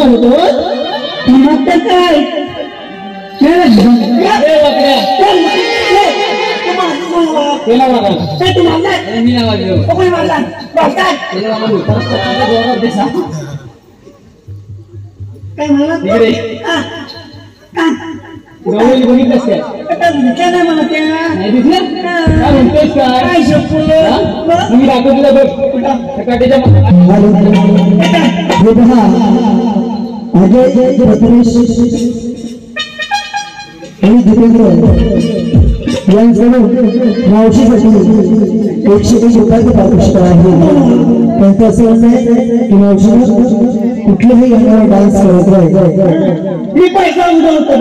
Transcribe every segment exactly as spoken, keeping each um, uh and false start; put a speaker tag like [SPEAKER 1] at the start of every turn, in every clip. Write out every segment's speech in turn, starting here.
[SPEAKER 1] होतो मग तर काय काय म्हणला गवळी बघितलंस काय दिसलं नाही मला त्या नाही दिसलं काय म्हणतोस काय शपथ मी दाखवतो बघ सकाळच्या हे पहा अजय रत्नेश आणि जितेंद्र यांच्याकडून मावशीसाठी एकशे एक रुपयाचं पारितोषिक आहे त्यांचं असं म्हणणं आहे की मावशीनं कुठल्याही गाण्यावर डान्स करत राहील मी पैसा उडवतो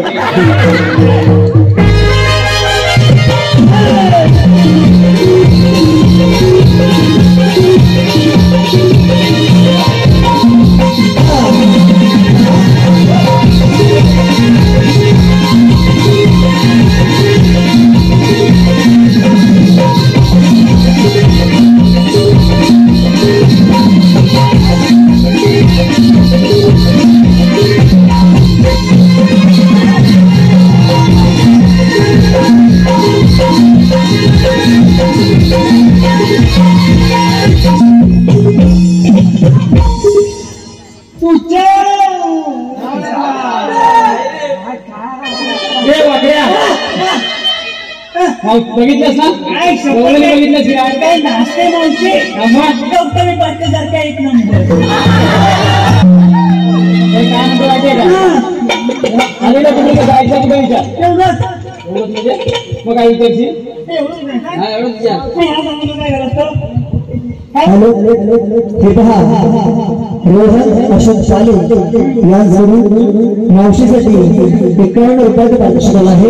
[SPEAKER 1] बघितलंस ना बघितलंस काय नाचते मावशी डॉक्टर पाटकेसारखा एक नंबर काय नंबर वाटते का आलेला तुम्ही जायचं कुठे विचार एवढंच एवढंच म्हणजे मग काय विचारशील हा एवढंच विचार काय करतो हॅलो हे पहा रोहन अशोक चाले यांच्याकडून मावशीसाठी एकावन्न रुपयाचं पारितोषिक आहे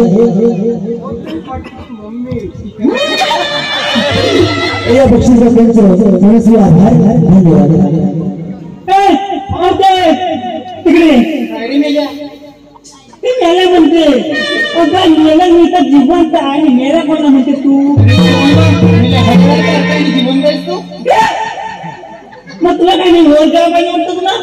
[SPEAKER 1] या बक्षिसा त्यांचं मनस्वी आभार धन्यवाद तिकडे ते मेला म्हणते मेला मी तर जिवंत आहे मेला कोणा म्हणते तू जिवंत आहेस तू मग तुला काय नाही होय जेव्हा पाहिजे वाटतं तुला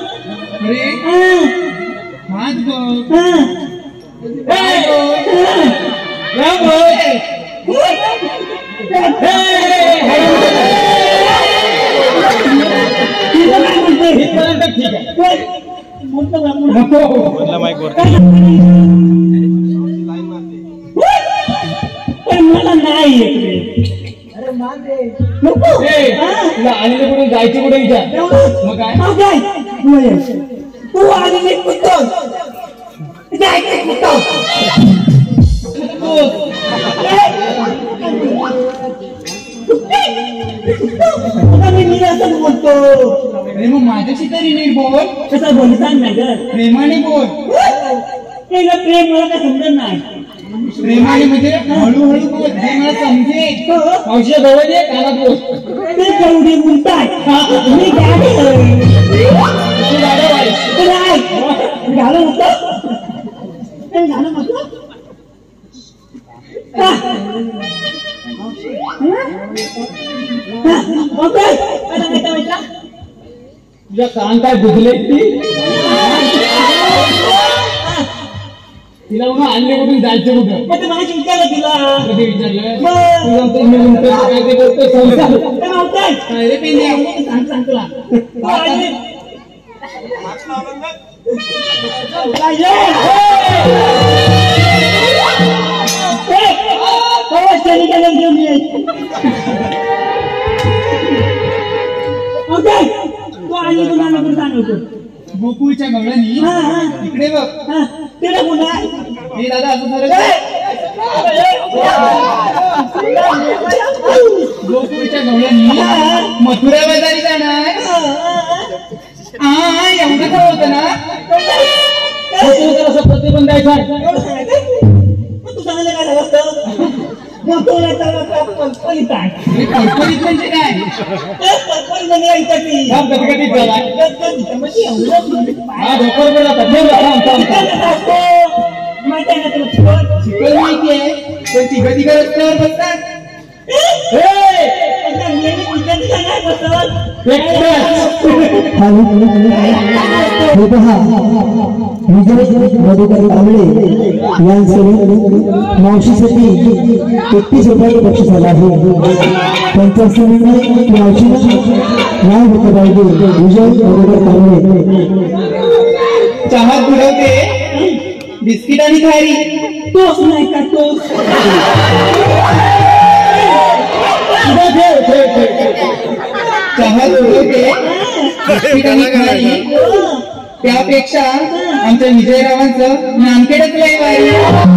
[SPEAKER 1] ठीक आहे मला नाही आलेले कुठे जायचे कुठे विचार मग काय तू आलेले कुठं जायचे कुठं बोलतो माझ्याशी तरी नीट बोल कसं बोलता नाही ग प्रेमाने बोल प्रेम मला काय समजत नाही प्रेमाने म्हणजे हळूहळू बोल जे मला समजेल औषध जवळ ये कानात बोल ते तेवढे बोलताय मी गाडी घालून होतं घालून होतं तुझ्या कान काय बुजले ती तिला म्हणून आणले कुठून जायचं कुठं मग ते मला विचारलं तिला कधी विचारलं काय ते करतो सांग सांग तुला गोकुळच्या गवळणी इकडे बघ तिला पुन्हा हे दादा असं गोकुळच्या गवळणी मथुरा बाजारी जाणार हा एवढं काय होतं ना असं प्रतिबंध आहे तू सांगितलं काय झालं असतं कल्पनित आहे कल्पनित म्हणजे काय कल्पनित माहिती आहे तिघं तिघं रस्त्यावर बसतात
[SPEAKER 2] मावशीसाठी एकतीस रुपयाचं बक्षीस आलं आहे. त्यांचा मावशीला नाव होतं पाहिजे विजय मधुकर कांबळे.
[SPEAKER 1] चहा बुडवते बिस्किट आणि खारी तोच नाही का तोच चहा बुडवते बिस्किट आणि खारी त्यापेक्षा आमच्या विजयरावांचं नानकेडच लय भारी.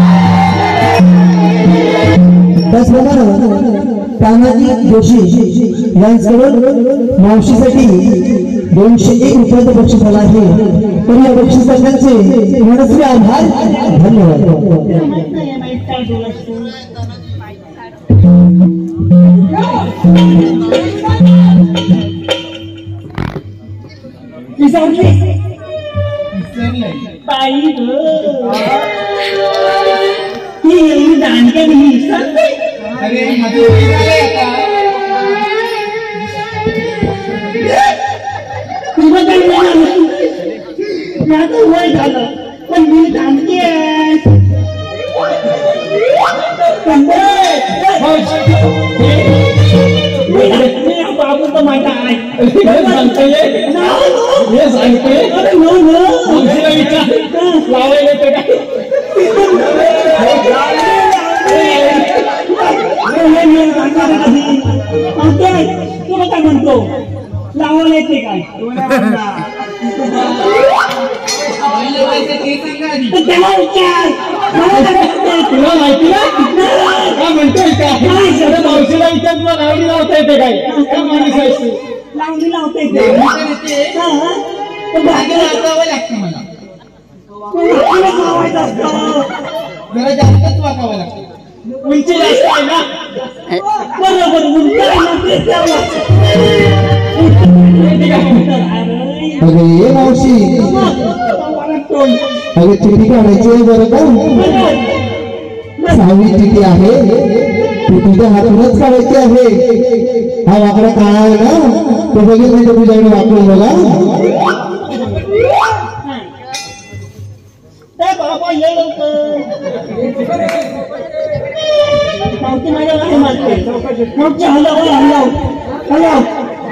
[SPEAKER 2] त्याचप्रमाणे तानाजी जोशी यांच्याकडून मावशीसाठी दोनशे एक रुपयाचं बक्षीस आलं आहे. तर या बक्षिसाचे मनस्वी आभार. धन्यवाद.
[SPEAKER 1] बाई ही दांडक्या नाही अरे माझं वय झालं पण मी दांडकी बाबू तर माझा आहे सांगते हे सांगते लावायला येते काय तुला काय म्हणतो लावायला येते काय त्याला विचार तुला माहिती ना म्हणतोय काय मावशीला विचार तुला लावणी लावता येते काय काय माणूस आहे लावणी लावता येते वाकावं लागतं मला जरा जास्तच वाकावं लागतं उंची जास्त आहे ना बरोबर उंची
[SPEAKER 2] अरे ये मावशी अरे चिठी काढायची आहे बरं का सहावी चिठी आहे ती तुझ्या हातूनच काढायची आहे. हा वाकडा काळा आहे ना तो बघेल नाही तर तुझ्याकडे वाकडून बघा.
[SPEAKER 1] बाबा ये मावती माझ्या नाही मारते मागच्या हलाव हलाव हलाव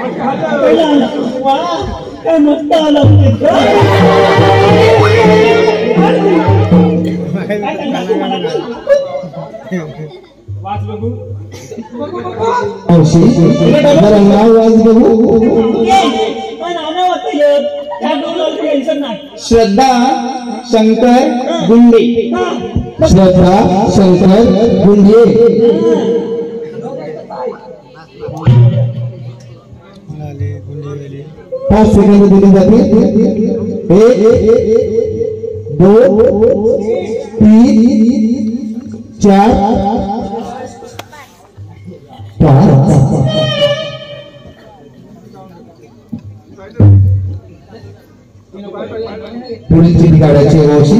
[SPEAKER 1] वा काय मस्त हलाव वाच बघू
[SPEAKER 2] मावशी जरा नाव वाच बघू.
[SPEAKER 1] श्रद्धा शंकर गुंडे.
[SPEAKER 2] श्रद्धा शंकर गुंडे. पाच सेकंद दिली जाते. एक दोन तीन चार पाच. पुढील चिठी काढायची आहे मावशी.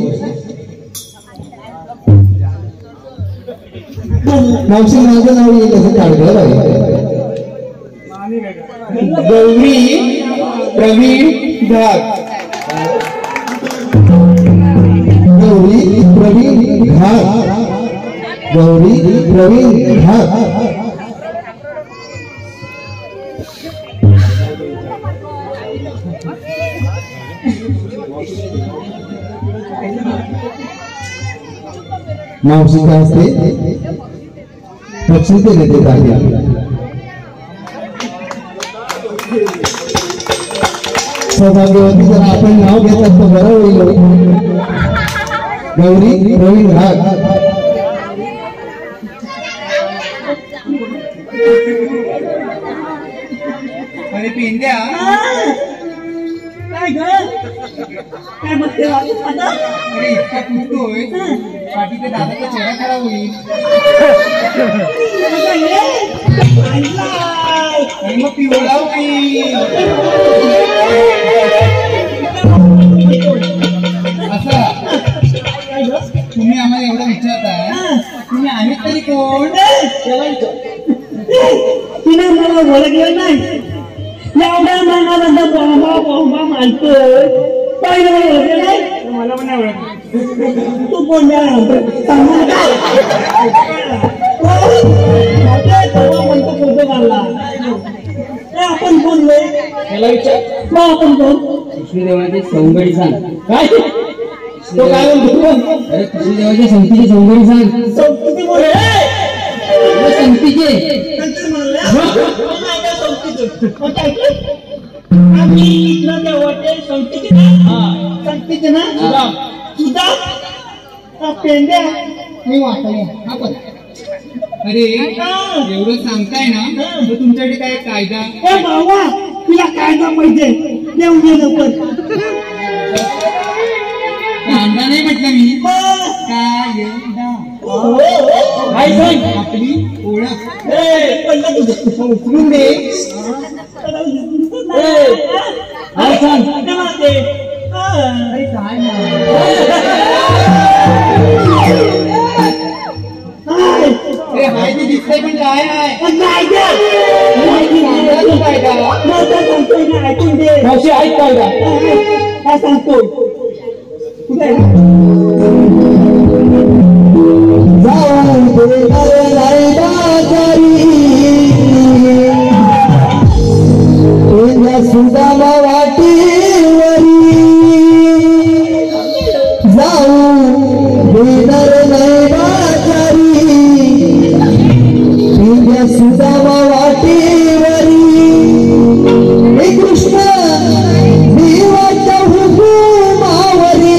[SPEAKER 2] मावशी माझं नाव येईल असं काढलं पाहिजे.
[SPEAKER 1] गौरी प्रवीण घाट.
[SPEAKER 2] गौरी प्रवीण घाट. गौरी प्रवीण घाट. मावशी काय असते बक्षीस देते आहे. सौभाग्यवती जर आपण नाव घेत असतो बरं होईल. गौरी प्रवीण घाट.
[SPEAKER 1] अरे पेंद्या काय ग काय बघते अरे इतका पुसतोय पाठीचे दादाचा चेहरा खराब होईल. मग पिवळा होईल. असं तुम्ही आम्हाला एवढं विचारताय तुम्ही आहेत तरी कोण.
[SPEAKER 2] तिने मला ओळखलं नाही एवढ्या मनाला बॉम्बा बॉम्बा मानतोय काही मला ओळखलं नाही
[SPEAKER 1] मला पण नाही ओळखलं
[SPEAKER 2] तू कोण म्हणतो फोटो काढला आपण बोललोय
[SPEAKER 1] त्याला विचार
[SPEAKER 2] आपण कोण
[SPEAKER 1] कृष्णदेवाचे सौंदर्य सांग काय तो काय म्हणतो अरे कृष्णदेवाच्या संगतीचे सौंदर्य सांग
[SPEAKER 2] संस्कृती बोले
[SPEAKER 1] संगतीचे
[SPEAKER 2] आम्ही इथलं देवाचे संस्कृती ना संस्कृती ना तुझा पेंड्या मी वाचल्या आपण
[SPEAKER 1] अरे एवढं सांगताय ना तर तुमच्याकडे काय कायदा
[SPEAKER 2] ए बाबा तुला कायदा पाहिजे देऊ दे लवकर
[SPEAKER 1] कांदा नाही म्हटलं मी कायदा काय सांग आपली ओळख उचलून दे काय सांग अरे काय अरे हाय ते दिसतंय पण काय आहे मावशी ऐक कायदा
[SPEAKER 2] काय सांगतो कुठे जाऊ दे नाही बाजारी सुदामा वाटेवरी जाऊ देणार नाही बाजारी सुदामा वाटेवरी हे कृष्ण देवाच्या हुकुमावरी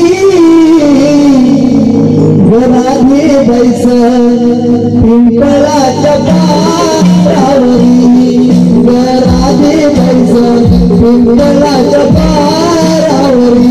[SPEAKER 2] राधे बैस पिंपळाच्या पारावरी राधे बैस पिंपळाच्या पारावरी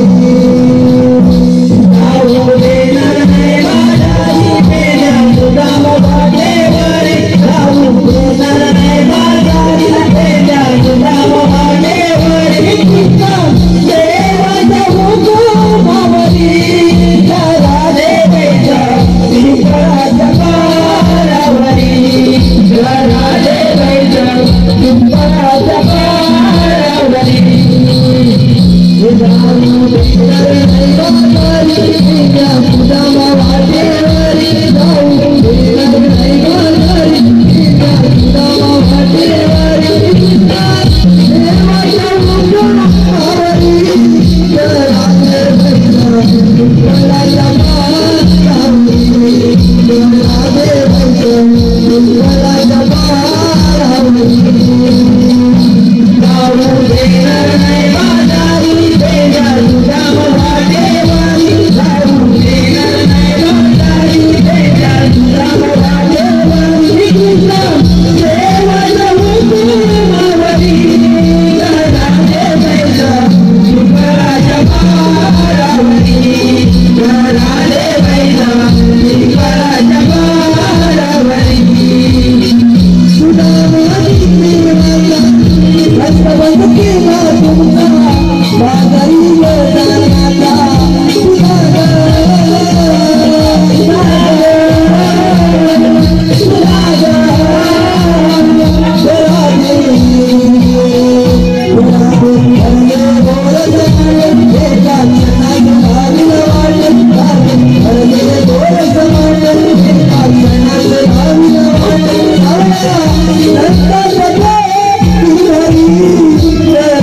[SPEAKER 2] Yeah.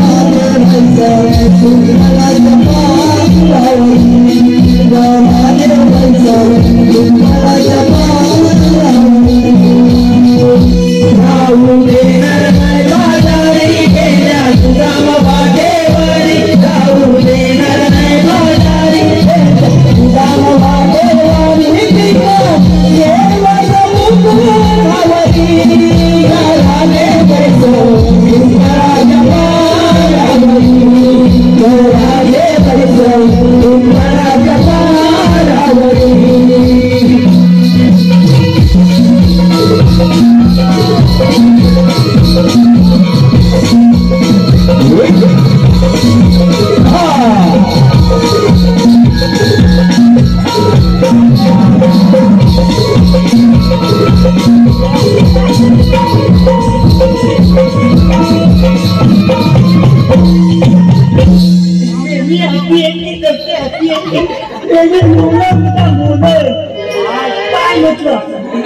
[SPEAKER 2] मी हत्ती एकटी करते हत्ती एकटी त्याचे मुलं तुझा मुलं काय म्हटलं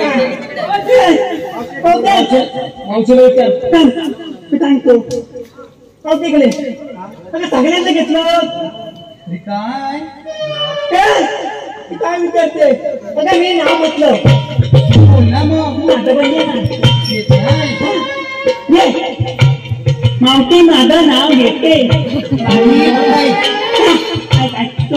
[SPEAKER 1] मावशीला विचार
[SPEAKER 2] सांगतो तिकडे सगळ्यांना घेतलं
[SPEAKER 1] काय
[SPEAKER 2] काय विचारते आता मी नाव म्हटलं
[SPEAKER 1] बोल ना मग
[SPEAKER 2] आता पण ये ना
[SPEAKER 1] येत नाही.
[SPEAKER 2] ये. मावशी माझं नाव घेते
[SPEAKER 1] आणि
[SPEAKER 2] ऐक, ऐक, तो.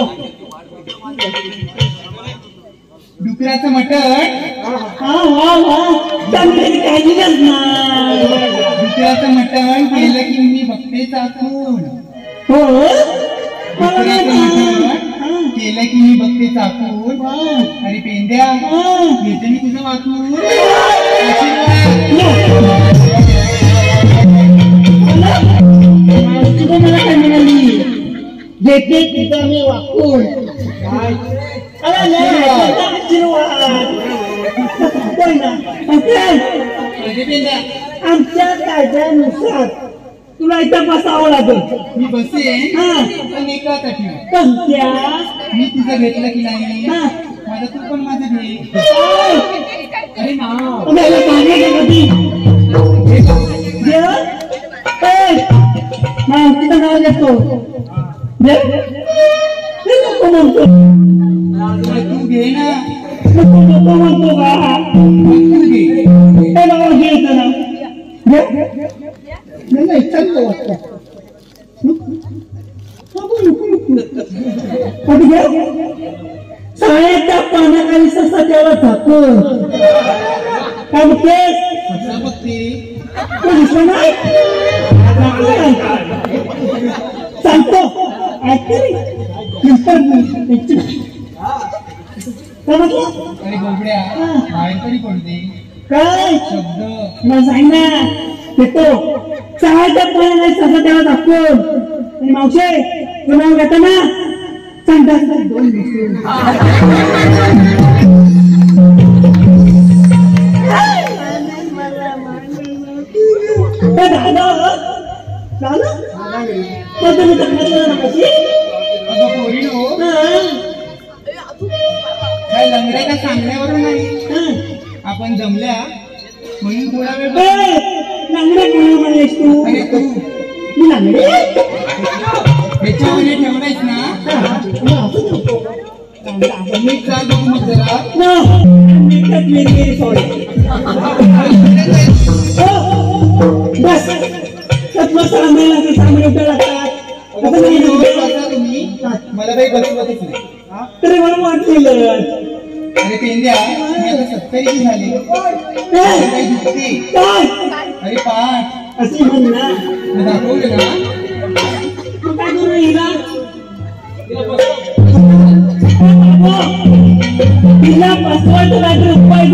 [SPEAKER 1] डुकराचं मटण
[SPEAKER 2] हा हा हा चांगली काहीच ना
[SPEAKER 1] डुकराचं मटण केलं की मी बघते चाकून.
[SPEAKER 2] हो
[SPEAKER 1] डुकराचं मटण केलं की मी बघते चाकून. अरे पेंड्या घेते मी तुझं वाकून.
[SPEAKER 2] तुझं मला काय म्हणाली घेते तिथं मी वाकून आमच्या कायद्यानुसार तुला इथं बसावं लागेल.
[SPEAKER 1] मी बसेन
[SPEAKER 2] हा
[SPEAKER 1] पण एका साठी
[SPEAKER 2] कोणत्या
[SPEAKER 1] मी तुझं घेतलं की नाही
[SPEAKER 2] हा
[SPEAKER 1] माझं तू पण माझं घे. अरे ना
[SPEAKER 2] तिथं नाव घेतो नको म्हणतो
[SPEAKER 1] तू घे ना
[SPEAKER 2] नको नको म्हणतो का
[SPEAKER 1] तू घे.
[SPEAKER 2] हे नाव घ्यायचं ना नाही चांगलं वाटतं शाळेच्या पाण्याखाली ससा त्याला झाकून काय म्हणतेस
[SPEAKER 1] कसं बघते
[SPEAKER 2] नाही सांगतो ऐकते
[SPEAKER 1] अरे बोबड्या बाहेर तरी पडते
[SPEAKER 2] काय
[SPEAKER 1] शब्द
[SPEAKER 2] मला सांग ना येतो शाळेच्या पाण्याखाली ससा त्याला झाकून मावशे तुम्हाला घेता ना सांगता दोन
[SPEAKER 1] काय लंगड्याच्या सांगण्यावरून नाही आपण जमल्या म्हणून थोडा वेळ
[SPEAKER 2] लंगडे कोणा म्हणायस तू
[SPEAKER 1] अरे तू
[SPEAKER 2] मी लंगडे
[SPEAKER 1] त्याच्यामध्ये ठेवलायस ना मी चाल बघू मग जरा
[SPEAKER 2] बस मसाला मिळाला की सामने लागतात
[SPEAKER 1] तुम्ही मला काही बसवतच नाही
[SPEAKER 2] तरी मला वाटलेलं
[SPEAKER 1] अरे पेंद्या मी आता सत्तरीची झाली काही दुखते अरे पाठ
[SPEAKER 2] असे म्हण ना
[SPEAKER 1] दाखवलं ना
[SPEAKER 2] तू काय करू हिला तिला पासवर्ड लागेल उपाय